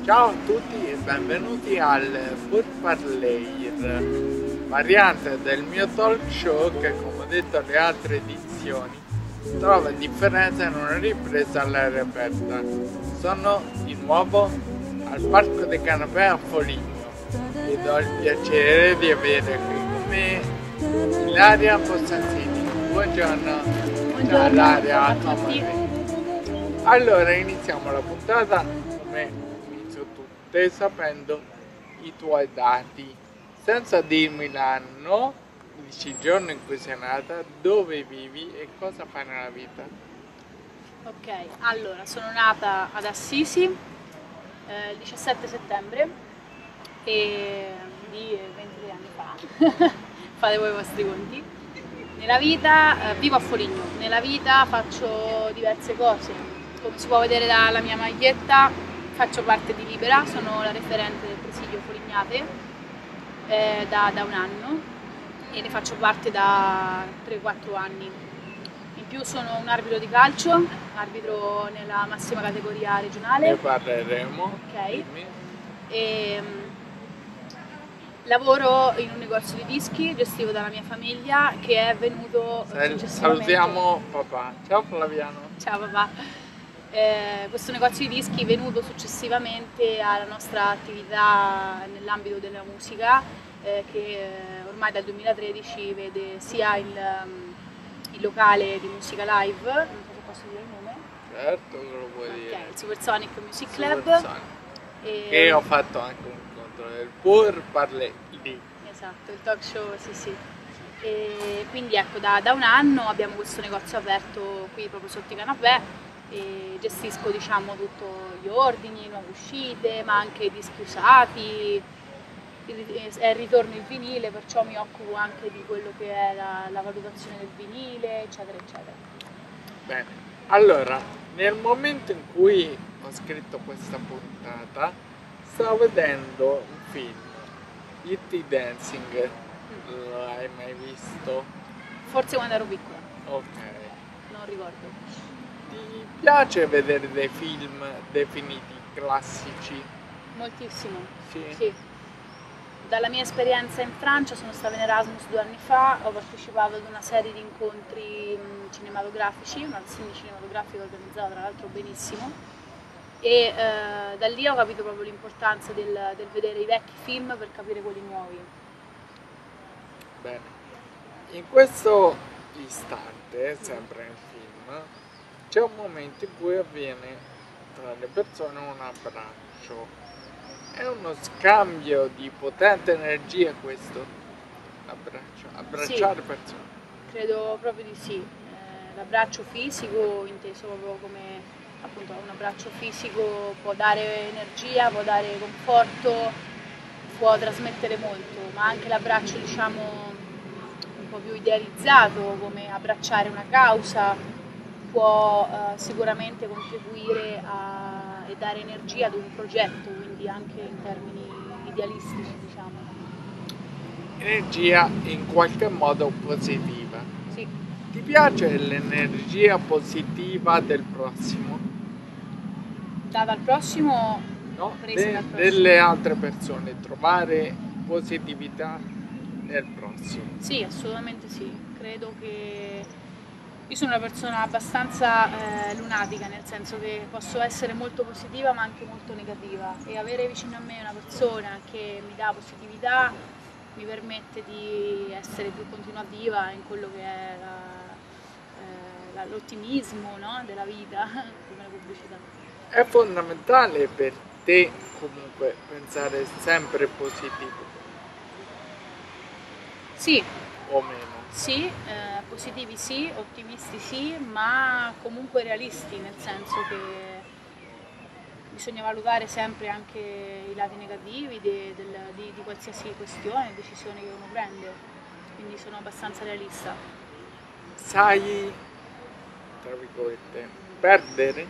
Ciao a tutti e benvenuti al Pur Parler, variante del mio talk show che, come ho detto alle altre edizioni, trova differenza in una ripresa all'aria aperta. Sono di nuovo al Parco dei Canapè a Foligno ed ho il piacere di avere qui con me Ilaria Possensini. Buongiorno. Ciao Ilaria, a tutti. Allora iniziamo la puntata come inizio tutte sapendo i tuoi dati, senza dirmi l'anno, il giorno in cui sei nata, dove vivi e cosa fai nella vita. Ok, allora sono nata ad Assisi il 17 settembre di 23 anni fa, fate voi i vostri conti. Nella vita vivo a Foligno, nella vita faccio diverse cose. Come si può vedere dalla mia maglietta, faccio parte di Libera, sono la referente del presidio Folignate da un anno e ne faccio parte da 3-4 anni. In più sono un arbitro di calcio, arbitro nella massima categoria regionale. Ne parleremo. Ok. Lavoro in un negozio di dischi gestito dalla mia famiglia che è venuto successivamente. Salutiamo papà. Ciao Flaviano. Ciao papà. Questo negozio di dischi è venuto successivamente alla nostra attività nell'ambito della musica che ormai dal 2013 vede sia il locale di musica live, non so se posso dire il nome. Certo che lo puoi dire. Il Supersonic Music Club. E ho fatto anche un incontro del Pur Parler lì. Esatto, il talk show, sì. E quindi ecco, da un anno abbiamo questo negozio aperto qui proprio sotto i canapè e gestisco diciamo tutti gli ordini, nuove uscite, ma anche i dischi usati, è il ritorno il vinile, perciò mi occupo anche di quello che è la valutazione del vinile, eccetera eccetera. Bene, allora nel momento in cui ho scritto questa puntata stavo vedendo un film, Dirty Dancing. L'hai mai visto? Forse quando ero piccola. Ok. Non ricordo. Ti piace vedere dei film definiti classici? Moltissimo. Sì. Dalla mia esperienza in Francia sono stata in Erasmus 2 anni fa, ho partecipato ad una serie di incontri cinematografici, una rassegna cinematografica organizzata tra l'altro benissimo e da lì ho capito proprio l'importanza del vedere i vecchi film per capire quelli nuovi. Bene, in questo istante, sempre nel film, c'è un momento in cui avviene tra le persone un abbraccio. È uno scambio di potente energia questo, abbracciare Sì, persone. credo proprio di sì. L'abbraccio fisico, inteso proprio come appunto un abbraccio fisico, può dare energia, può dare conforto, può trasmettere molto, ma anche l'abbraccio diciamo un po' più idealizzato, come abbracciare una causa, può sicuramente contribuire e dare energia ad un progetto, quindi anche in termini idealistici diciamo. Energia in qualche modo positiva. Sì. Ti piace l'energia positiva del prossimo? Data al prossimo? No, Presa dal prossimo. delle altre persone, trovare positività nel prossimo. Sì, assolutamente sì. Credo che io sono una persona abbastanza lunatica, nel senso che posso essere molto positiva ma anche molto negativa e avere vicino a me una persona che mi dà positività mi permette di essere più continuativa in quello che è l'ottimismo, no? Della vita, come la pubblicità. È fondamentale per te comunque pensare sempre positivo. Sì. O meno? Sì, positivi sì, ottimisti sì, ma comunque realisti, nel senso che bisogna valutare sempre anche i lati negativi di qualsiasi questione, decisione che uno prende, quindi sono abbastanza realista. Sai, tra virgolette, perdere?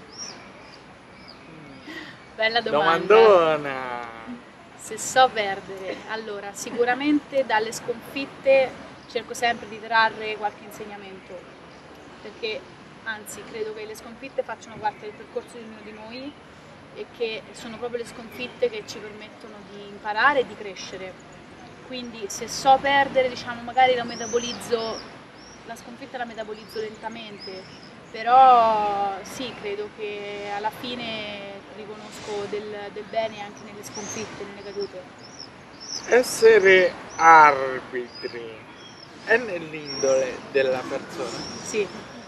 Bella domanda. Domandona! Se so perdere, allora sicuramente dalle sconfitte cerco sempre di trarre qualche insegnamento, perché anzi credo che le sconfitte facciano parte del percorso di ognuno di noi e che sono proprio le sconfitte che ci permettono di imparare e di crescere. Quindi se so perdere, diciamo, magari la sconfitta la metabolizzo lentamente, però sì, credo che alla fine riconosco del bene anche nelle sconfitte, nelle cadute. Essere arbitri è nell'indole della persona? Sì,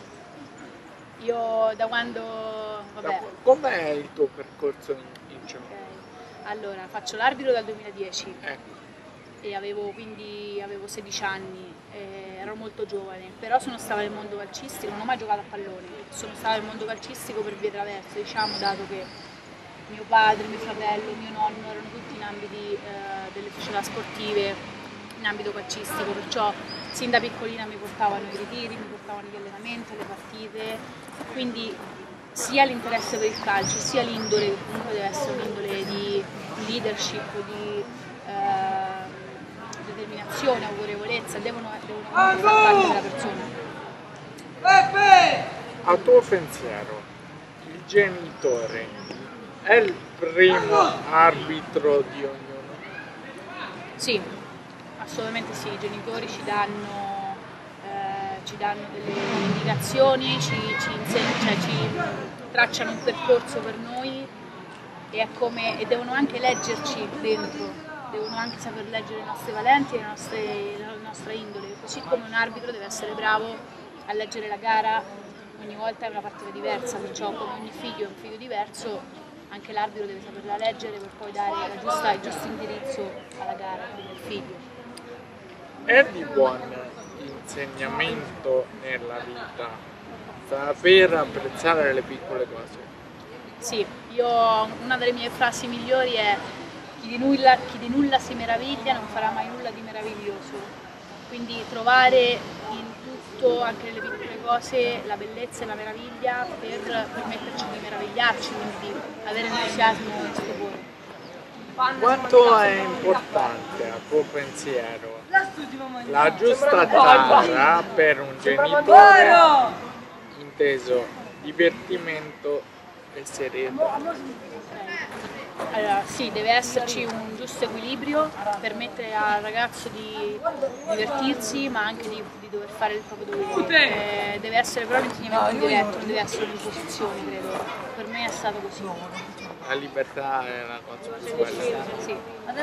io da quando... vabbè. Com'è il tuo percorso in ciò? Ok. Allora, faccio l'arbitro dal 2010 e avevo 16 anni, ero molto giovane, però sono stata nel mondo calcistico, non ho mai giocato a pallone, sono stata nel mondo calcistico per vie traverse, diciamo, dato che mio padre, mio fratello, mio nonno erano tutti in ambiti delle società sportive, in ambito calcistico, perciò sin da piccolina mi portavano ai ritiri, mi portavano agli allenamenti, alle partite, quindi sia l'interesse per il calcio, sia l'indole, che comunque deve essere un'indole di leadership, di determinazione, autorevolezza, devono far parte della persona. A tuo pensiero, il genitore è il primo arbitro di ognuno? Sì, assolutamente sì, i genitori ci danno delle indicazioni, ci tracciano un percorso per noi e devono anche leggerci dentro, devono anche saper leggere le nostre valenti e la nostra indole, così come un arbitro deve essere bravo a leggere la gara, ogni volta è una partita diversa, perciò come ogni figlio è un figlio diverso, anche l'arbitro deve saperla leggere per poi dare il giusto indirizzo alla gara del figlio. È di buon insegnamento nella vita saper apprezzare le piccole cose? Sì, una delle mie frasi migliori è chi di nulla si meraviglia non farà mai nulla di meraviglioso, quindi trovare in tutto, anche nelle piccole cose, la bellezza e la meraviglia per permetterci di meravigliarci, quindi di avere entusiasmo e stupore. Quanto è importante a tuo pensiero la giusta tara per un genitore, inteso divertimento e serietà? Allora, sì, deve esserci un giusto equilibrio, permettere al ragazzo di divertirsi ma anche di dover fare il proprio dovere. Deve essere però l'insegnamento indiretto, non deve essere un'imposizione, credo. Per me è stato così. La libertà è una cosa più bella. Sì.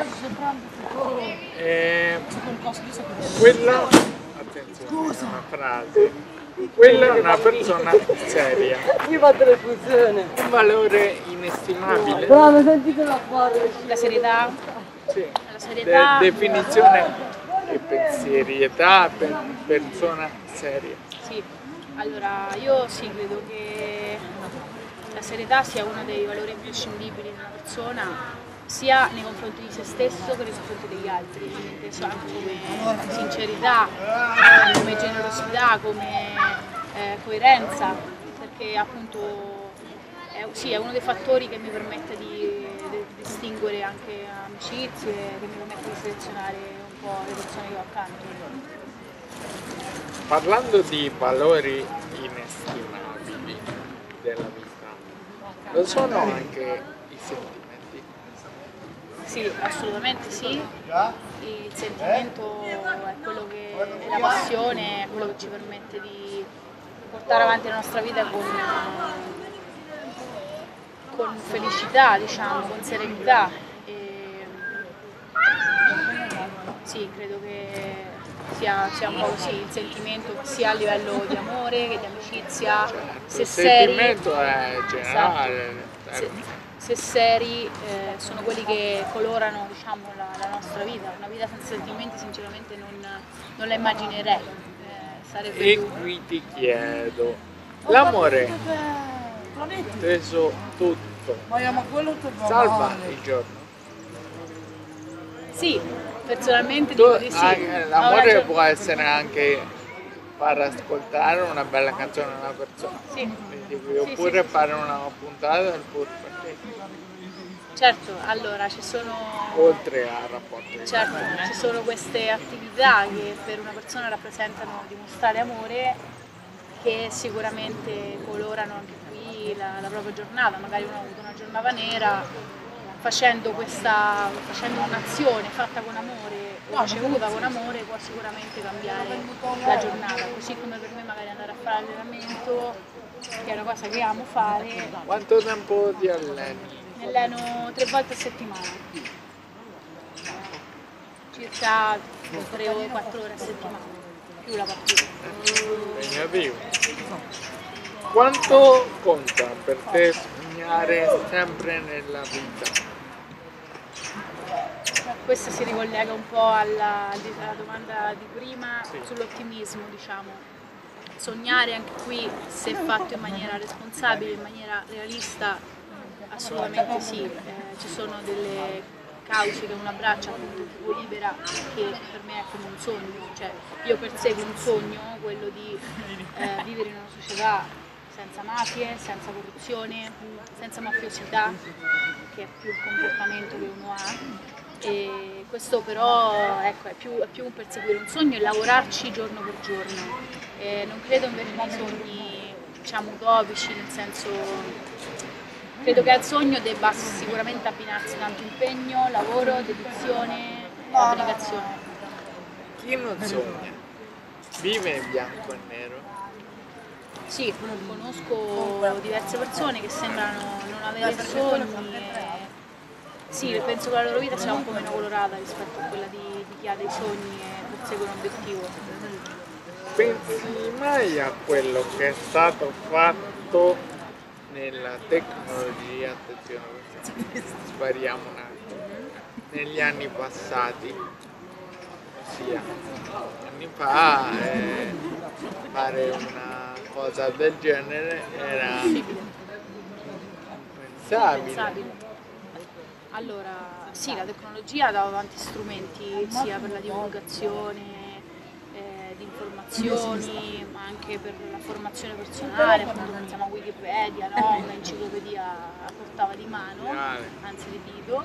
Quella, attenzione, una frase, quella è una persona seria. Un valore inestimabile. La serietà? Sì. La serietà. Definizione e penserietà per persona seria. Sì, allora io sì, credo che la serietà sia uno dei valori imprescindibili di una persona, sia nei confronti di se stesso che nei confronti degli altri, quindi inteso anche come sincerità, come generosità, come coerenza, perché appunto è uno dei fattori che mi permette di distinguere anche amicizie, che mi permette di selezionare un po' le persone che ho accanto. Parlando di valori inestimabili della vita, lo sono anche i sentimenti? Sì, assolutamente sì. Il sentimento è quello che è la passione, è quello che ci permette di portare avanti la nostra vita con felicità, diciamo, con serenità. Sì, credo che sia un po' così il sentimento, sia a livello di amore che di amicizia. Se Il seri, sentimento è generale. esatto. Se seri sono quelli che colorano, diciamo, la nostra vita. Una vita senza sentimenti sinceramente non la immaginerei. Sarebbe E più... qui ti chiedo, l'amore, inteso tutto, salva il giorno? Sì, personalmente dico di sì. L'amore può essere anche far ascoltare una bella canzone a una persona, Sì. oppure fare una puntata del podcast, Certo, allora ci sono... oltre al rapporto. Certo, ci sono queste attività che per una persona rappresentano dimostrare amore che sicuramente colorano anche qui la propria giornata. Magari uno ha avuto una giornata nera, facendo un'azione fatta con amore o ricevuta con amore può sicuramente cambiare la giornata, così come per me magari andare a fare allenamento, che è una cosa che amo fare. Quanto tempo ti alleni? Mi alleno 3 volte a settimana, circa 3 o 4 ore a settimana, più la partita. Impegnativo. Quanto conta per te sognare sempre nella vita? Questo si ricollega un po' alla domanda di prima, sì, sull'ottimismo, diciamo. Sognare anche qui, se fatto in maniera responsabile, in maniera realista, assolutamente sì. Ci sono delle cause che una braccia appunto tipo libera, che per me è come un sogno, cioè io perseguo un sogno, quello di vivere in una società senza mafie, senza corruzione, senza mafiosità, che è più il comportamento che uno ha. E questo però ecco, è più un perseguire un sogno e lavorarci giorno per giorno. Non credo invece nei sogni, diciamo, utopici, nel senso, credo che al sogno debba sicuramente abbinarsi tanto impegno, lavoro, dedizione e abnegazione. Chi non sogna vive in bianco e nero? Sì, conosco diverse persone che sembrano non avere sogni. Sì, penso che la loro vita sia un po' meno colorata rispetto a quella di chi ha dei sogni e persegue un obiettivo. Pensi mai a quello che è stato fatto nella tecnologia, attenzione, spariamo un attimo, negli anni passati, ossia anni fa fare una cosa del genere era impensabile. Allora, sì, la tecnologia ha dato tanti strumenti, sia per la divulgazione di informazioni, ma anche per la formazione personale, appunto pensiamo a Wikipedia, no? Un'enciclopedia a portata di mano, anzi di dito.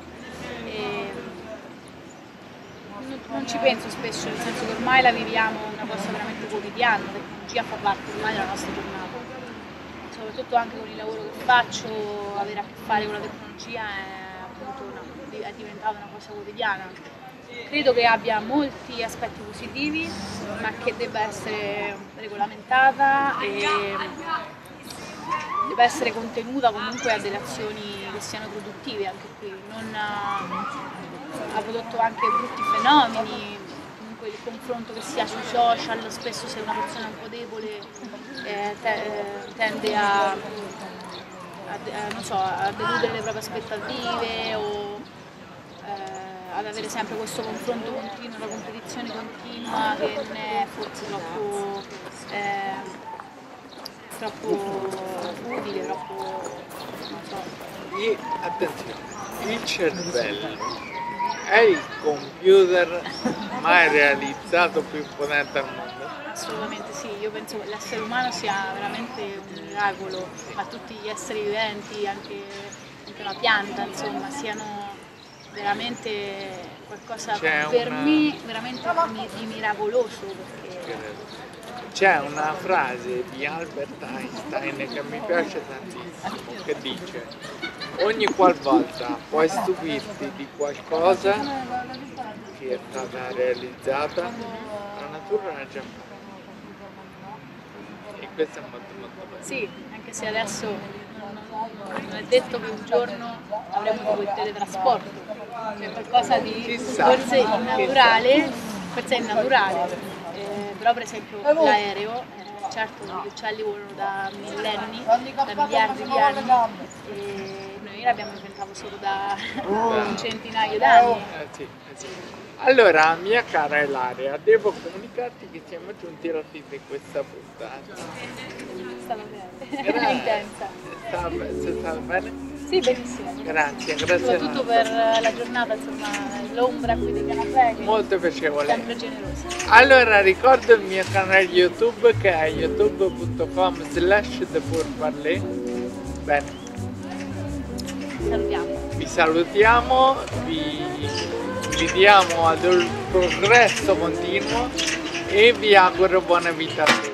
Non ci penso spesso, nel senso che ormai la viviamo una cosa veramente quotidiana, la tecnologia fa parte ormai della nostra giornata. Soprattutto anche con il lavoro che faccio, avere a che fare con la tecnologia è diventata una cosa quotidiana. Credo che abbia molti aspetti positivi, ma che debba essere regolamentata e debba essere contenuta comunque a delle azioni che siano produttive anche qui. Ha prodotto anche brutti fenomeni, comunque il confronto che si ha sui social, spesso se una persona è un po' debole tende a deludere le proprie aspettative o ad avere sempre questo confronto continuo, una competizione continua che non è forse troppo utile, troppo, non so. E attenzione, il cervello è il computer mai realizzato più potente al mondo? Assolutamente sì, io penso che l'essere umano sia veramente un miracolo, ma tutti gli esseri viventi, anche una pianta, insomma, siano veramente qualcosa per me veramente di miracoloso. Perché c'è una frase di Albert Einstein che mi piace tantissimo, che dice: ogni qualvolta puoi stupirti di qualcosa che è stata realizzata, la natura l'ha già fatta. E questo è molto bello. Sì, anche se adesso non è detto che un giorno avremo tipo il teletrasporto, cioè qualcosa di forse innaturale, però per esempio l'aereo, certo gli uccelli volano da millenni, da miliardi di anni, e noi l'abbiamo inventato solo da un centinaio d'anni. Sì. Allora, mia cara Ilaria, devo comunicarti che siamo giunti alla fine di questa puntata. È stata bene, è intensa. È stato bene? Sì, benissimo. Grazie. Soprattutto per la giornata, insomma, l'ombra qui dei canapè, molto piacevole. Sempre generosa. Allora, ricordo il mio canale YouTube che è youtube.com/thepurparler. Bene. Vi salutiamo, vi diamo ad un progresso continuo e vi auguro buona vita a tutti.